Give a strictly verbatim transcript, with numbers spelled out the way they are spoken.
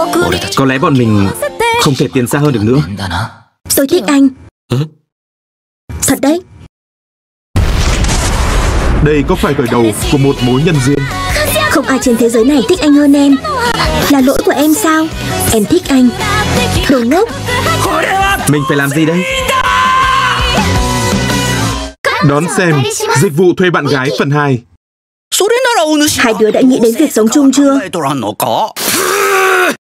Có lẽ bọn mình không thể tiến xa hơn được nữa. Tôi thích anh. Ừ? Thật đấy. Đây có phải khởi đầu của một mối nhân duyên? Không ai trên thế giới này thích anh hơn em. Là lỗi của em sao? Em thích anh. Đồ ngốc. Mình phải làm gì đây? Đón xem Dịch vụ thuê bạn gái phần hai. Hai đứa đã nghĩ đến việc sống chung chưa?